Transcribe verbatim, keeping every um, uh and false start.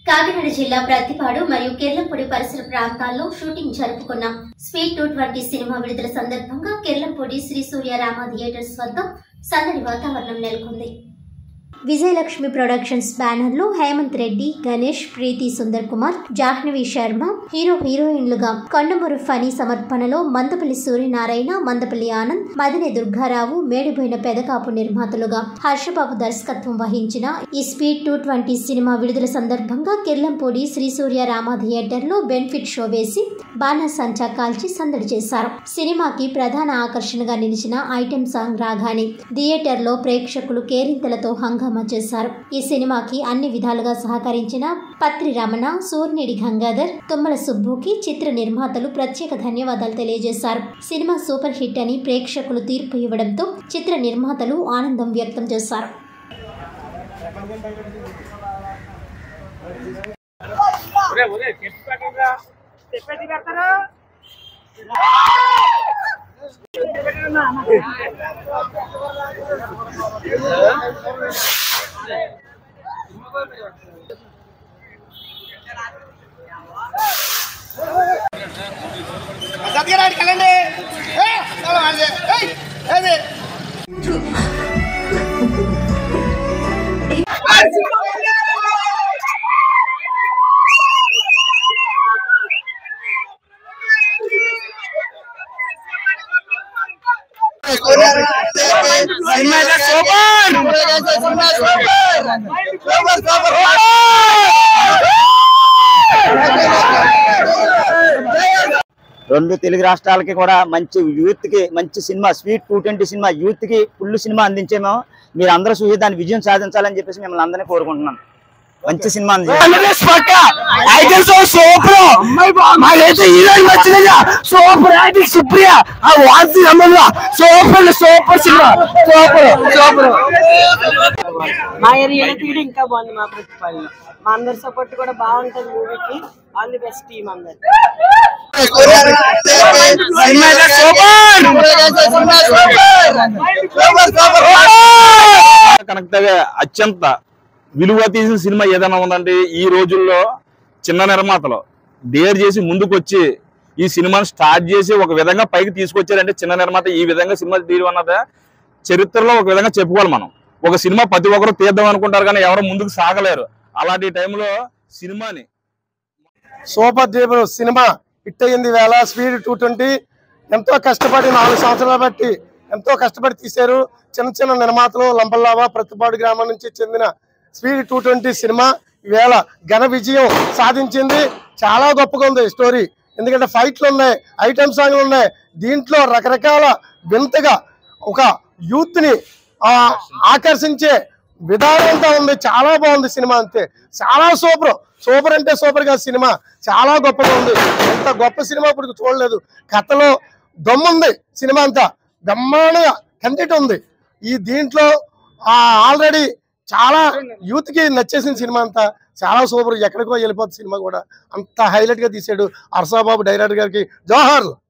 కాకినాడ జిల్లా ప్రతిపాడు మరియు కెర్లంపూడి పరిసర ప్రాంతాల్లో షూటింగ్ జరుపుకున్న స్పీడ్ టూ ట్వంటీ సినిమా విడుదల సందర్భంగా కెర్లంపూడి శ్రీ సూర్య రామ థియేటర్స్ వద్ద సందడి వాతావరణం నెలకొంది. విజయలక్ష్మి ప్రొడక్షన్స్ బ్యానర్ లో హేమంత్ రెడ్డి, గణేష్, ప్రీతి సుందర్ కుమార్, జాహ్నవి శర్మ హీరో హీరోయిన్లుగా, కొండమూరు ఫనీ సమర్పణలో మందపల్లి సూర్యనారాయణ, మందపల్లి ఆనంద్, మదినే దుర్గారావు, మేడిపోయిన పెదకాపు నిర్మాతలుగా హర్షబాబు దర్శకత్వం వహించిన ఈ స్పీడ్ టూ ట్వంటీ సినిమా విడుదల సందర్భంగా కెర్లంపూడి శ్రీ సూర్య రామ థియేటర్ లో బెనిఫిట్ షో వేసి బాణసంచా కాల్చి సందడి చేశారు. సినిమాకి ప్రధాన ఆకర్షణగా నిలిచిన ఐటెం సాంగ్ రాగానే థియేటర్ లో ప్రేక్షకులు కేరింతలతో హంగామా చేశారు. ఈ సినిమాకి అన్ని విధాలుగా సహకరించిన పత్రి రమణ, సూర్నిడి గంగాధర్, తుమ్మల సుబ్బుకి చిత్ర నిర్మాతలు ప్రత్యేక ధన్యవాదాలు తెలియజేశారు. సినిమా సూపర్ హిట్ అని ప్రేక్షకులు తీర్పు ఇవ్వడంతో చిత్ర నిర్మాతలు ఆనందం వ్యక్తం చేశారు. రెండు తెలుగు రాష్ట్రాలకి కూడా మంచి యూత్ కి మంచి సినిమా స్పీడ్ టూ ట్వంటీ సినిమా యూత్ కి ఫుల్ సినిమా అందించేమో మీరు అందరూ చూసి దాని విజయం సాధించాలని చెప్పేసి మిమ్మల్ని అందరినీ కోరుకుంటున్నాను. మంచి సినిమా మా ఏరియా తీయడం ఇంకా బాగుంది. మా ప్రతిపాడులో మా అందరి సపోర్ట్ కూడా బాగుంటుంది మూవీకి. ఆల్ ది బెస్ట్ టీమ్ అందరు. కనెక్ట్ అత్యంత విలువ తీసిన సినిమా ఏదైనా ఉందంటే ఈ రోజుల్లో చిన్న నిర్మాతలు డేర్ చేసి ముందుకొచ్చి ఈ సినిమాను స్టార్ట్ చేసి ఒక విధంగా పైకి తీసుకొచ్చారంటే చిన్న నిర్మాత ఈ విధంగా సినిమా తీయడం అన్నది చరిత్రలో ఒక విధంగా చెప్పుకోవాలి. మనం ఒక సినిమా ప్రతి ఒక్కరు తీద్దాం అనుకుంటారు కానీ ఎవరు ముందుకు సాగలేరు. అలాంటి టైంలో సినిమాని సూపర్ డూపర్ సినిమా హిట్ అయ్యింది. వేళ స్పీడ్ టూ ట్వంటీ ఎంతో కష్టపడి నాలుగు సంవత్సరాలు బట్టి ఎంతో కష్టపడి తీశారు. చిన్న చిన్న నిర్మాతలు లంబల్లావా ప్రతిపాడు గ్రామం నుంచి చెందిన స్పీడ్ టూ ట్వంటీ సినిమా ఈవేళ ఘన విజయం సాధించింది. చాలా గొప్పగా ఉంది స్టోరీ. ఎందుకంటే ఫైట్లు ఉన్నాయి, ఐటమ్ సాంగ్లు ఉన్నాయి. దీంట్లో రకరకాల వింతగా ఒక యూత్ ని ఆకర్షించే విధానంతో ఉంది. చాలా బాగుంది సినిమా. అంతే చాలా సూపర్ సూపర్ అంటే సూపర్ గా సినిమా చాలా గొప్పగా ఉంది. ఎంత గొప్ప సినిమా ఇప్పుడు చూడలేదు. కథలో దమ్ముంది. సినిమా అంతా బ్రహ్మాండంగా కంటెంట్ ఉంది. ఈ దీంట్లో ఆల్రెడీ చాలా యూత్ కి నచ్చేసిన సినిమా అంతా చాలా సూపర్. ఎక్కడికో వెళ్ళిపోతుంది సినిమా కూడా. అంత హైలైట్ గా తీసాడు హర్షబాబు డైరెక్టర్ గారికి జోహార్లు.